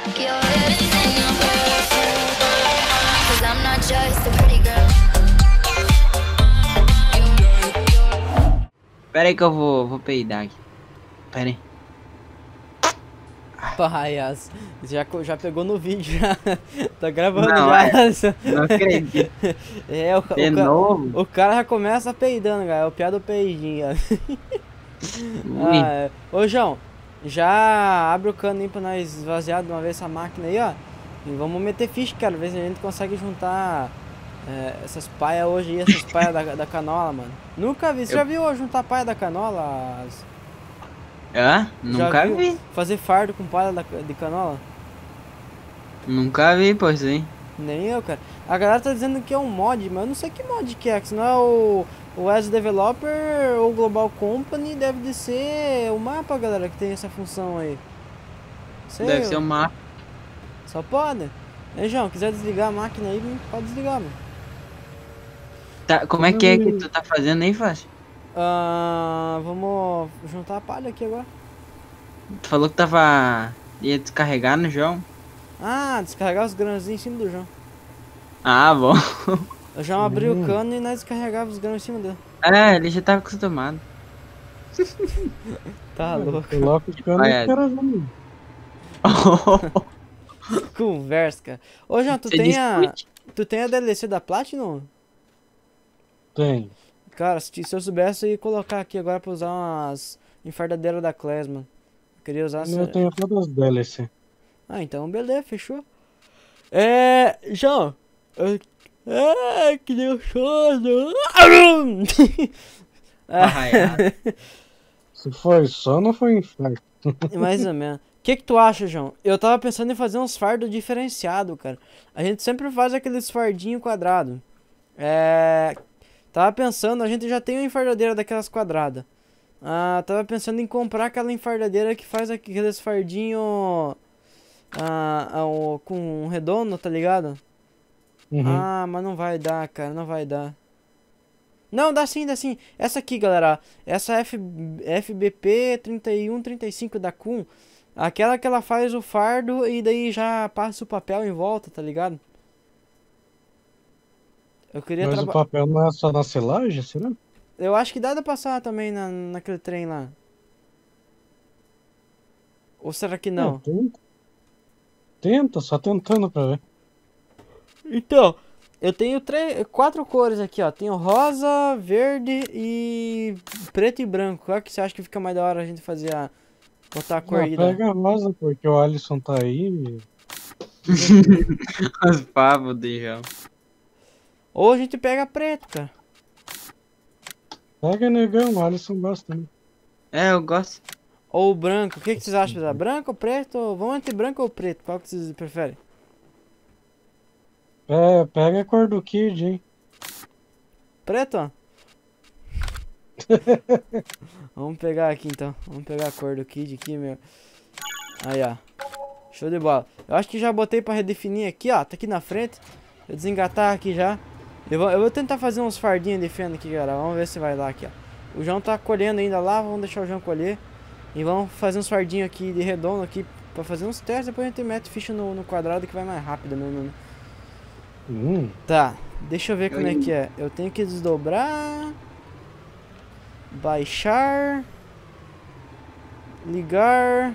Your head is in your purse. 'Cause I'm not just a pretty girl. Pera aí que eu vou peidar aqui. Pera aí. Paias, já pegou no vídeo, já. Tá gravando Não, já. não acredito. É, De novo? o cara já começa peidando, cara. É o piada do peidinho. Ui. Ah, é. Ô, João, já abre o cano aí pra nós esvaziar de uma vez essa máquina aí, ó. E vamos meter ficha, cara. Ver se a gente consegue juntar essas paias hoje aí, essas paias da canola, mano. Nunca vi. Você já viu juntar paia da canola? Hã? Já Nunca viu vi. fazer fardo com palha de canola? Nunca vi, pois sim. Nem eu, cara. A galera tá dizendo que é um mod, mas eu não sei que mod que é. Que se não é o As Developer ou Global Company, deve de ser o mapa, galera, que tem essa função aí. Sei Deve eu. ser um mapa. Só pode. Ei, João, quiser desligar a máquina aí, pode desligar, mano. Tá, como é que tu tá fazendo aí, Fácil? Vamos juntar a palha aqui agora. Tu falou que ia descarregar no João? Ah, descarregar os grãozinhos em cima do João. Ah, bom. O João abriu o cano e nós descarregava os grãos em cima dele. É, ele já tava acostumado. Tá louco. Coloca o cano e o cara vai. Conversa, cara. Ô, João, tu Você tem a DLC da Platinum? Tem. Cara, se eu soubesse, eu ia colocar aqui agora pra usar umas enfardadeiras da Class, mano. Eu queria usar essa... Eu tenho todas as DLC. Ah, então beleza, fechou. João. Que deu sono. Arraiado. Se foi só, não foi infarto. Mais ou menos. O que tu acha, João? Eu tava pensando em fazer uns fardos diferenciados, cara. A gente sempre faz aqueles fardinhos quadrados. Tava pensando, a gente já tem uma enfardadeira daquelas quadradas. Tava pensando em comprar aquela enfardadeira que faz aqueles fardinhos com um redondo, tá ligado? Uhum. Mas não vai dar, cara, não vai dar. Não, dá sim, dá sim. Essa aqui, galera, essa FBP 3135 da Kuhn, aquela que ela faz o fardo e daí já passa o papel em volta, tá ligado? Eu queria Mas o papel não é só na selagem, será? Eu acho que dá pra passar também naquele trem lá. Ou será que não? Tenta, só tentando pra ver. Então, eu tenho 4 cores aqui, ó. Tenho rosa, verde e preto e branco. Qual que você acha que fica mais da hora a gente fazer botar a cor aí? Pega a rosa, porque o Alisson tá aí. Os pavos de João. Ou a gente pega preto, cara. Pega, negão, o Alisson gosta, né? É, eu gosto. Ou branco. O que vocês acham? Branco ou preto? Vamos entre branco ou preto? Qual que vocês preferem? Pega a cor do Kid, hein? Preto, ó. Vamos pegar aqui então. Vamos pegar a cor do Kid aqui, meu. Aí, ó. Show de bola. Eu acho que já botei pra redefinir aqui, ó. Tá aqui na frente. Vou desengatar aqui já. Eu vou tentar fazer uns fardinhos de fenda aqui, galera. Vamos ver se vai lá aqui, ó. O João tá colhendo ainda lá. Vamos deixar o João colher. E vamos fazer uns fardinhos aqui de redondo aqui. Pra fazer uns testes. Depois a gente mete ficha no quadrado que vai mais rápido mesmo, né? Tá, deixa eu ver como é que é. Eu tenho que desdobrar, baixar, ligar.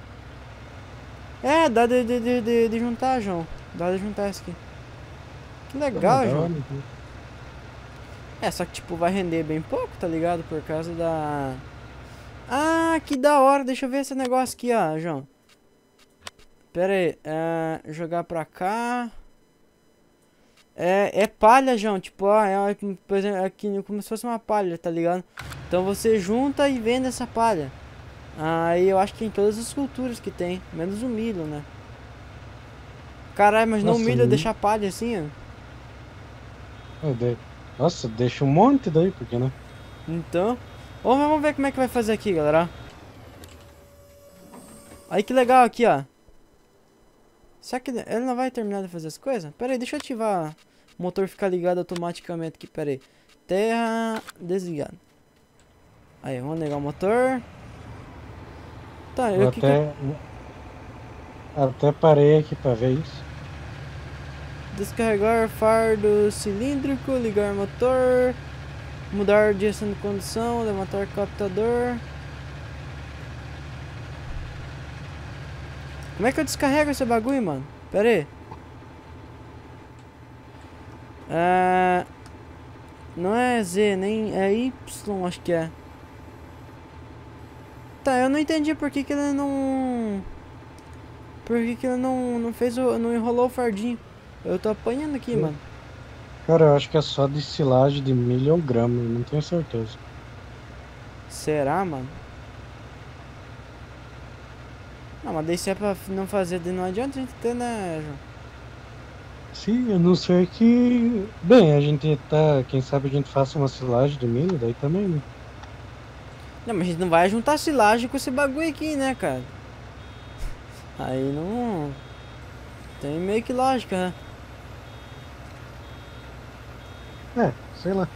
Dá de juntar, João. Dá de juntar isso aqui. Que legal, João. Só que tipo vai render bem pouco, tá ligado? Por causa da... que da hora. Deixa eu ver esse negócio aqui, ó, João. Pera aí, jogar pra cá. É palha, João, tipo, por exemplo, aqui como se fosse uma palha, tá ligado? Então você junta e vende essa palha. Aí eu acho que em todas as culturas que tem, menos o milho, né? Caralho, mas não o milho deixar palha assim, ó. Nossa, deixa um monte daí, por que não? Então, vamos ver como é que vai fazer aqui, galera. Aí que legal aqui, ó. Será que ele não vai terminar de fazer as coisas? Pera aí, deixa eu ativar o motor ficar ligado automaticamente aqui, pera aí. Terra desligado. Aí, vamos ligar o motor. Tá, Até parei aqui pra ver isso. Descarregar fardo cilíndrico, ligar motor, mudar de direção de condução, levantar captador. Como é que eu descarrego esse bagulho, mano? Pera aí. Não é Z, nem é Y, acho que é. Tá, eu não entendi por que que ele não... Por que que ele não fez o... não enrolou o fardinho. Eu tô apanhando aqui, mano. Cara, eu acho que é só de silagem de milho ou grama, eu não tenho certeza. Será, mano? Não, mas daí se é pra não fazer, daí não adianta a gente ter, né, João? Sim, a não ser que. Bem, a gente tá. Quem sabe a gente faça uma silagem de milho, daí também, né? Não, mas a gente não vai juntar silagem com esse bagulho aqui, né, cara? Aí não... Tem meio que lógica, né? É, sei lá.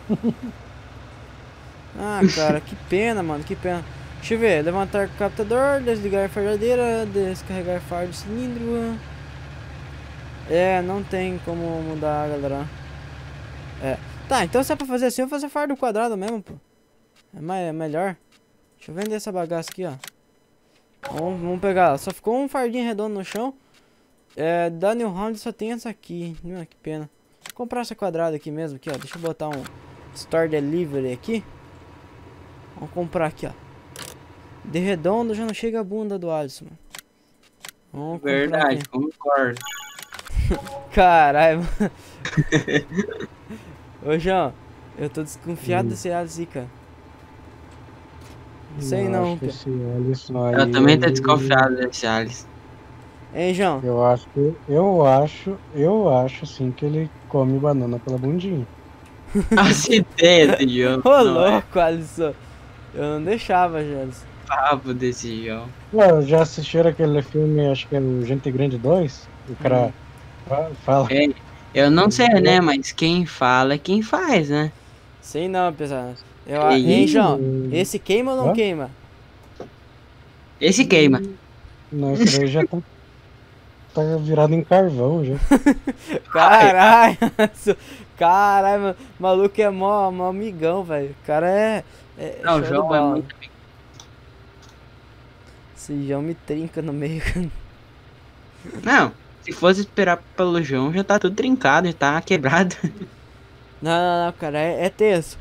Ah, cara, que pena, mano, que pena. Deixa eu ver, levantar captador, desligar a fardadeira, descarregar fardo cilindro. É, não tem como mudar, galera. É. Tá, então se é pra fazer assim, eu vou fazer fardo quadrado mesmo, pô. É melhor. Deixa eu vender essa bagaça aqui, ó. Vamos pegar, só ficou um fardinho redondo no chão. É, da New Holland só tem essa aqui. Que pena. Vou comprar essa quadrada aqui mesmo, aqui, ó. Deixa eu botar um Store Delivery aqui. Vamos comprar aqui, ó. De redondo já não chega a bunda do Alisson, mano. Vamos comprar Verdade, aqui. concordo. Caralho, mano. Ô, João, eu tô desconfiado desse Alisson, cara. Sei não, Acho que cara. esse Alisson aí, Eu também tô ele- desconfiado desse Alice. Hein, João? Eu acho sim que ele come banana pela bundinha. As ideias desse jogo. Ô, Não é louco, Alisson. Eu não deixava, já, Alisson. papo desse jogo. Ué, já assistiram aquele filme, acho que é o Gente Grande 2? O cara fala. É, eu não sei, né? Mas quem fala é quem faz, né? Sei não, pessoal. E Hein, aí? João? Esse queima ou não Hã? queima? Esse queima. Não, esse daí já tá virado em carvão já. Caralho, Alisson. Caralho, mano. O maluco é mó amigão, velho. O cara é Não, o show de João é bola. muito. Esse João me trinca no meio. Não, se fosse esperar pelo João, já tá tudo trincado, já tá quebrado. Não, cara, é tenso.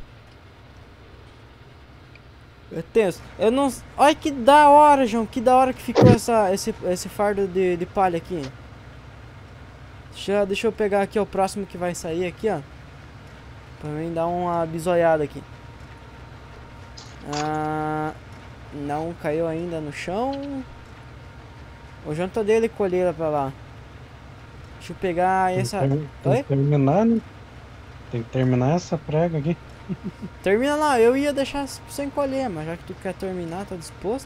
É tenso. Eu não. Olha que da hora, João. Que da hora que ficou esse fardo de palha aqui. Deixa eu pegar aqui ó, o próximo que vai sair aqui, ó. Pra mim dar uma bisoiada aqui. Não caiu ainda no chão. O João tá dele colheira pra lá. Deixa eu pegar essa. Tem Oi? que terminar, né? Tem que terminar essa prega aqui. Termina lá, eu ia deixar sem colher, mas já que tu quer terminar, tá disposto?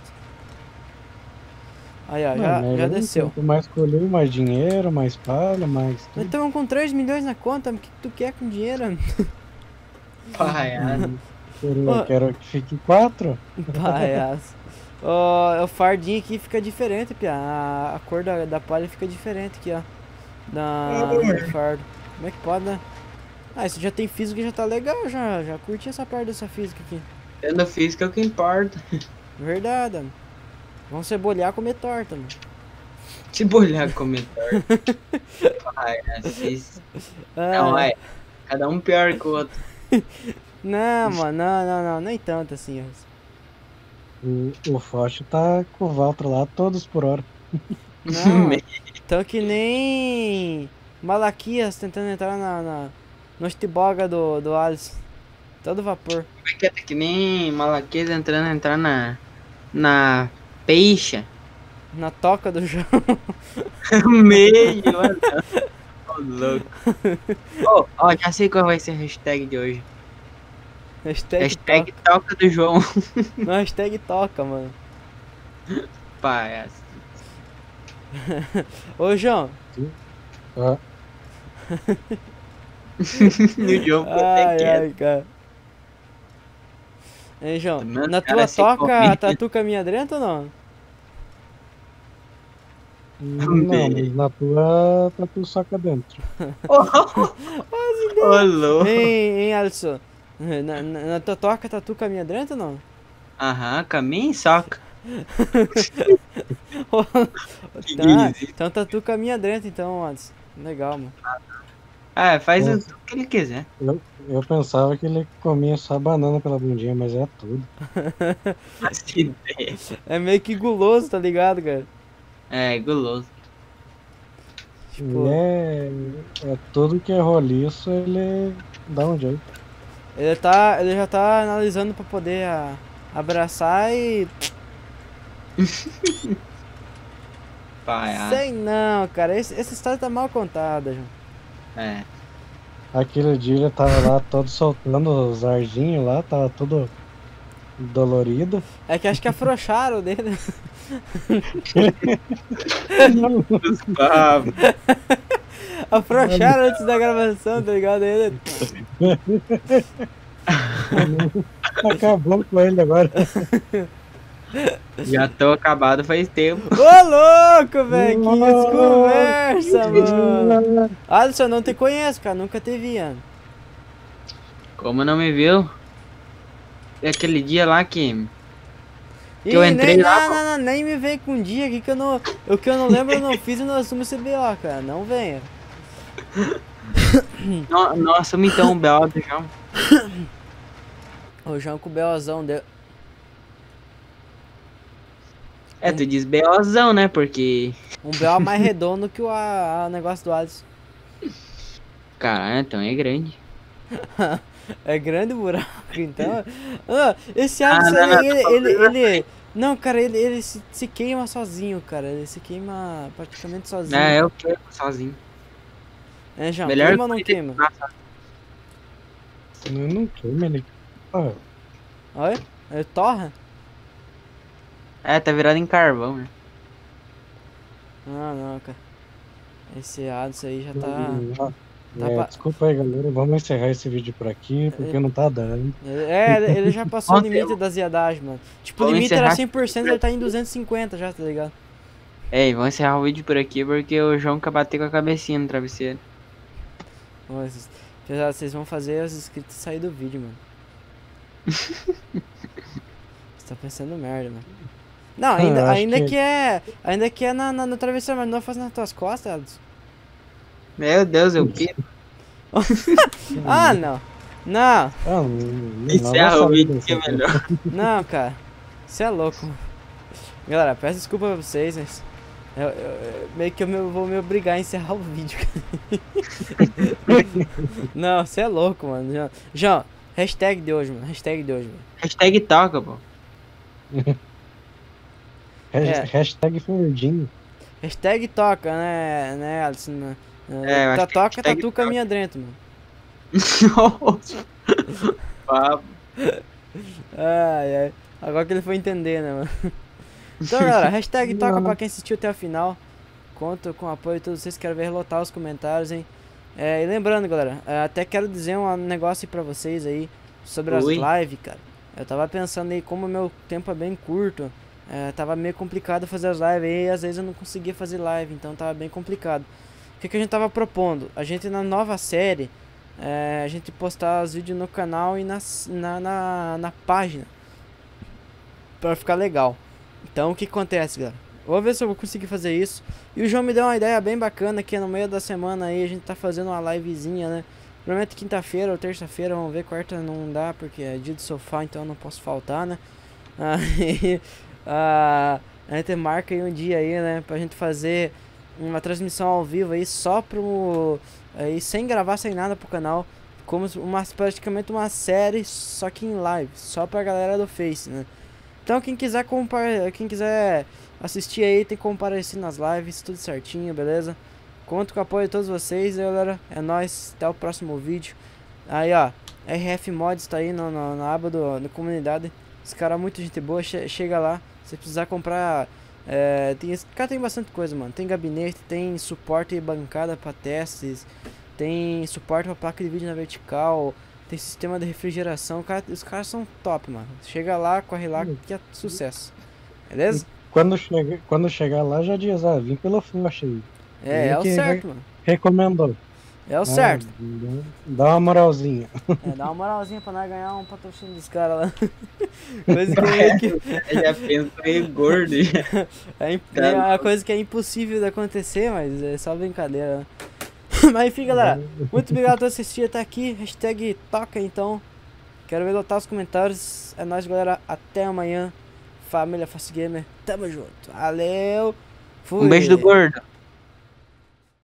Aí, ó, já desceu. Quanto mais colher, mais dinheiro, mais palha, mais Nós tudo. estamos com 3 milhões na conta, o que tu quer com dinheiro? Palhaço. Eu quero que fique 4. Palhaço. O fardinho aqui fica diferente, pia. A cor da palha fica diferente aqui, ó. Do fardo. Como é que pode, né? Ah, isso já tem física já tá legal, já curti essa parte dessa física aqui. Tendo física é o que importa. Verdade, mano. Vamos cebolhar e comer torta, mano. Se bolhar comentário. Palhaço. Não, Ah, é. Cada um pior que o outro. não, mano, não, nem tanto assim, ó. O Foch tá com o Valtro lá todos por hora. Não, tô que nem Malaquias tentando entrar no estiboga do Alisson. Todo vapor. Como é que é? Tá que nem Malaquês entrar na peixa. Na toca do João. Meio, mano. Ô, louco. Ó, já sei qual vai ser a hashtag de hoje. Hashtag toca do João. Não, hashtag toca, mano. Palhaço. Ô, João. Ó, O João ficou até Ai, quieto. cara. Hein, João? Mano, Na cara, tua se toca, come. tá tu caminha dentro ou não? Não, mas na tua tá tudo soca dentro. Ô, louco. Hein, Alisson? Na tua toca tá tu caminha dentro ou não? Aham, caminha e soca. Que Tá, isso? então tá tu caminha dentro então, Alisson. Legal, mano. Ah, faz É. o que ele quiser. Eu pensava que ele comia só banana pela bundinha, mas é tudo. Faz ideia. É meio que guloso, tá ligado, cara? É, guloso. Tipo, É tudo que é roliço, ele dá um jeito. ele já tá analisando pra poder abraçar e... Pai, Sei não, cara. Essa história tá mal contada, João. é. Aquele dia ele tava lá todo soltando os arzinhos lá, tava todo dolorido. É que acho que afrouxaram dele. Ah, Afrouxaram antes da gravação, tá ligado? Ele... Acabou com ele agora. já tô acabado faz tempo. Ô, louco, velho! Que desconversa, mano! Alisson, não te conheço, cara. Nunca te vi, mano. Como não me viu? É aquele dia lá que eu Ih, entrei lá, não, nem me vem com um dia aqui que eu não... O que eu não lembro eu não fiz e não assumo esse BO, cara. Não venha. Não assumi então o BO do João. O João com o BOzão deu... É, tu diz BOzão, né? Porque. Um BO mais redondo que o negócio do Alisson. Caralho, então é grande. É grande o buraco, então. Ah, esse Alisson, não, ele... Não, cara, ele se queima sozinho, cara. Ele se queima praticamente sozinho. É, eu quero sozinho. É, João, Melhor queima ou não queima? Eu não queima ele. Ah, Olha, ele torra? É, tá virado em carvão, né? Não, cara. Esse Alisson aí já tá... Tá é, pa- desculpa aí, galera. Vamos encerrar esse vídeo por aqui, porque não tá dando. Ele já passou o Ontem limite da ziadagem, mano. Tipo, o Vamos limite era encerrar 100%, ele tá em 250 já, tá ligado? Ei, vamos encerrar o vídeo por aqui porque o João quer bater com a cabecinha no travesseiro. Apesar vocês vão fazer os inscritos sair do vídeo, mano. Você tá pensando merda, mano. Não, acho ainda que é no travesseiro, mas não faz nas tuas costas, Alisson. Meu Deus, eu piro. Ah, não. Não, Encerra o vídeo que é melhor. não, cara. Você é louco, mano. Galera, peço desculpa pra vocês, mas... meio que vou me obrigar a encerrar o vídeo. Não, você é louco, mano. João, hashtag de hoje, mano. Hashtag de hoje, mano. Hashtag toca, pô. Hashtag Fernandinho. Hashtag toca, né, Alisson? É, eu acho que Toca, hashtag tatu caminha dentro, mano. Nossa. Papo. Ai. Agora que ele foi entender, né, mano? Então, galera, hashtag toca pra quem assistiu até o final. Conto com o apoio de todos vocês. Quero ver lotar os comentários, hein? E lembrando, galera, até quero dizer um negócio aí pra vocês aí sobre as Oi. lives, cara. Eu tava pensando aí, como o meu tempo é bem curto, tava meio complicado fazer as lives aí, e às vezes eu não conseguia fazer live, então tava bem complicado. O que a gente tava propondo? A gente na nova série, a gente postar os vídeos no canal e na página, pra ficar legal. Então o que acontece, galera? Vou ver se eu vou conseguir fazer isso. E o João me deu uma ideia bem bacana que no meio da semana aí a gente tá fazendo uma livezinha, né? Provavelmente quinta-feira ou terça-feira, vamos ver. Quarta não dá porque é dia de sofá, então eu não posso faltar, né? Aí a gente marca aí um dia aí, né? Pra gente fazer uma transmissão ao vivo aí só pro... aí sem gravar, sem nada pro canal. Como praticamente uma série, só que em live. Só pra galera do Face, né? Então quem quiser assistir aí, tem que comparecer nas lives, tudo certinho, beleza? Conto com o apoio de todos vocês, galera. É nóis, até o próximo vídeo. Aí, ó, RF Mods tá aí na aba da comunidade. Esse cara é muito gente boa, chega lá. Se precisar comprar, esse cara tem bastante coisa, mano. Tem gabinete, tem suporte e bancada pra testes. Tem suporte pra placa de vídeo na vertical. Tem sistema de refrigeração. Os caras são top, mano. Chega lá, corre lá, que é sucesso. Beleza? quando chegar lá, já diz, vim pela faixa aí. É o que certo, mano. Recomendou. É o certo. Dá uma moralzinha. Dá uma moralzinha pra nós ganhar um patrocínio dos caras lá. Coisa que é meio que... Já penso meio gordo já. É uma coisa que é impossível de acontecer, mas é só brincadeira, né? Mas enfim, galera, muito obrigado por assistir até aqui. Hashtag toca então. Quero ver lotar os comentários. É nóis, galera. Até amanhã. Família Fast Gamer. Tamo junto. Valeu. Fui. Um beijo do gordo.